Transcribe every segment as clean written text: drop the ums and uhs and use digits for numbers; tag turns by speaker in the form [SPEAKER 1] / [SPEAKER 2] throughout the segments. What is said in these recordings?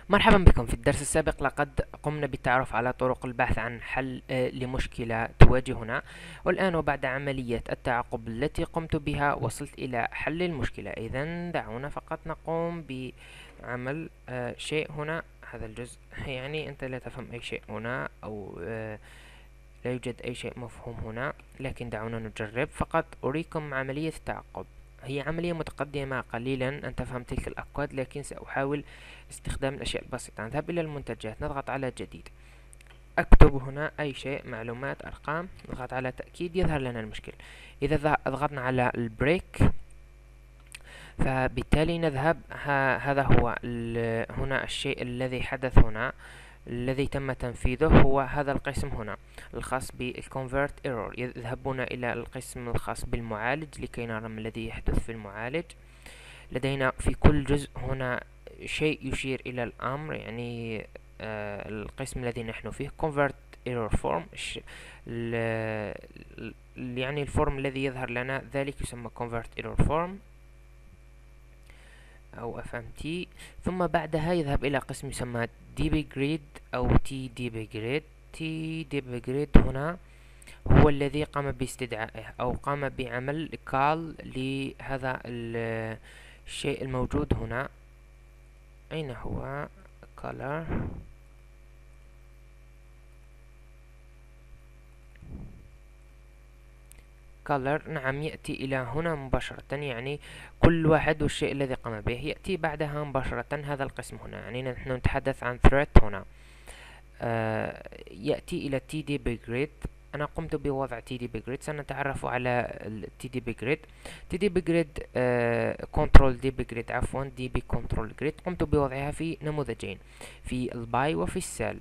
[SPEAKER 1] مرحبا بكم. في الدرس السابق لقد قمنا بالتعرف على طرق البحث عن حل لمشكلة تواجهنا، والآن وبعد عملية التعقب التي قمت بها وصلت إلى حل المشكلة. إذن دعونا فقط نقوم بعمل شيء هنا. هذا الجزء يعني أنت لا تفهم أي شيء هنا، أو لا يوجد أي شيء مفهوم هنا، لكن دعونا نجرب. فقط أريكم عملية التعقب. هي عملية متقدمة قليلا أن تفهم تلك الأكواد، لكن سأحاول استخدام الأشياء البسيطة. نذهب إلى المنتجات، نضغط على جديد، أكتب هنا أي شيء، معلومات، أرقام، نضغط على تأكيد، يظهر لنا المشكل. إذا ضغطنا على البريك فبالتالي نذهب، هذا هو هنا الشيء الذي حدث هنا، الذي تم تنفيذه هو هذا القسم هنا الخاص بالconvert error. يذهبون إلى القسم الخاص بالمعالج لكي نرى ما الذي يحدث في المعالج. لدينا في كل جزء هنا شيء يشير إلى الأمر، يعني القسم الذي نحن فيه convert error form، يعني الفورم الذي يظهر لنا ذلك يسمى convert error form أو FMT. ثم بعدها يذهب إلى قسم يسمى dbgrid أو tdbgrid. tdbgrid هنا هو الذي قام باستدعائه أو قام بعمل call لهذا الشيء الموجود هنا. أين هو color؟ نعم، يأتي إلى هنا مباشرة، يعني كل واحد والشيء الذي قام به. يأتي بعدها مباشرة هذا القسم هنا، يعني نحن نتحدث عن threat هنا. يأتي إلى tdbgrid. أنا قمت بوضع tdbgrid، سنتعرف على tdbgrid. tdbgrid control dbgrid، عفوا db control grid. قمت بوضعها في نموذجين، في الباي وفي السيل.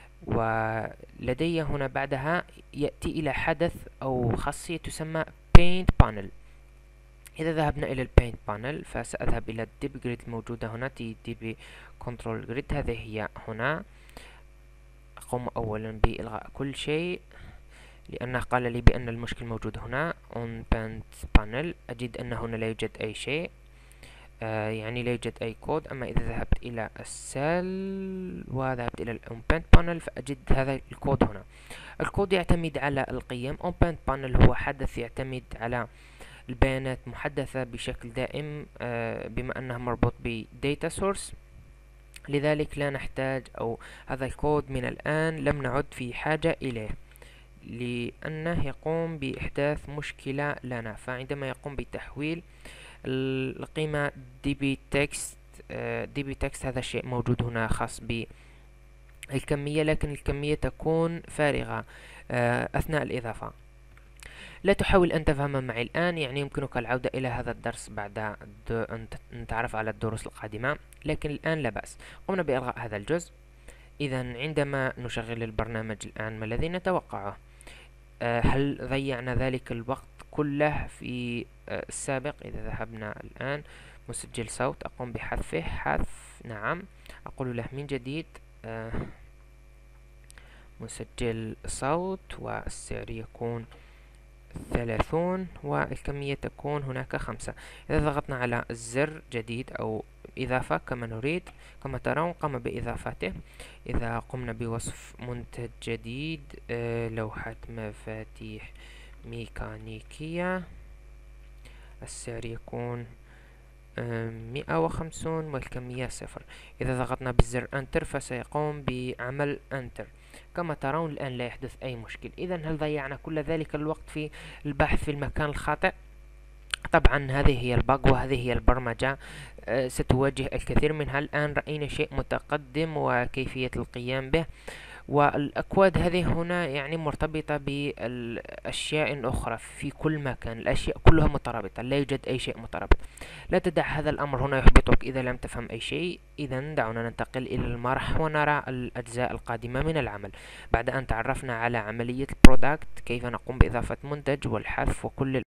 [SPEAKER 1] ولدي هنا بعدها يأتي إلى حدث أو خاصية تسمى paint panel. إذا ذهبنا إلى البينت بانل فسأذهب إلى الديب جريد الموجودة هنا، db control grid. هذه هي هنا. أقوم أولا بإلغاء كل شيء لأنه قال لي بأن المشكل موجود هنا on paint panel. أجد أن هنا لا يوجد أي شيء، يعني لا يوجد أي كود. أما إذا ذهبت إلى السيل وذهبت إلى on paint panel فأجد هذا الكود هنا. الكود يعتمد على القيم. on paint panel هو حدث يعتمد على البيانات محدثة بشكل دائم، بما أنه مربوط ب data source، لذلك لا نحتاج، أو هذا الكود من الآن لم نعد في حاجة إليه لأنه يقوم بإحداث مشكلة لنا. فعندما يقوم بتحويل القيمة db text، هذا الشيء موجود هنا خاص بالكمية، لكن الكمية تكون فارغة أثناء الإضافة. لا تحاول أن تفهم معي الآن، يعني يمكنك العودة إلى هذا الدرس بعد أن نتعرف على الدروس القادمة، لكن الآن لا بأس. قمنا بإلغاء هذا الجزء. إذا عندما نشغل البرنامج الآن ما الذي نتوقعه؟ هل ضيعنا ذلك الوقت كله في السابق؟ إذا ذهبنا الآن مسجل صوت، أقوم بحذفه. حذف، نعم. أقول له من جديد مسجل صوت، والسعر يكون 30 والكمية تكون هناك 5. إذا ضغطنا على الزر جديد أو إضافة كما نريد، كما ترون قام بإضافته. إذا قمنا بوصف منتج جديد، لوحة مفاتيح ميكانيكية، السعر يكون 150 والكمية 0. إذا ضغطنا بالزر Enter فسيقوم بعمل Enter. كما ترون الآن لا يحدث أي مشكل. إذا هل ضيعنا كل ذلك الوقت في البحث في المكان الخاطئ؟ طبعا هذه هي الباج وهذه هي البرمجة، ستواجه الكثير منها. الآن رأينا شيء متقدم وكيفية القيام به، والأكواد هذه هنا يعني مرتبطة بالأشياء أخرى في كل مكان. الأشياء كلها مترابطة، لا يوجد أي شيء مترابط. لا تدع هذا الأمر هنا يحبطك إذا لم تفهم أي شيء. إذا دعونا ننتقل إلى المرح ونرى الأجزاء القادمة من العمل. بعد أن تعرفنا على عملية البرودكت، كيف نقوم بإضافة منتج والحذف وكل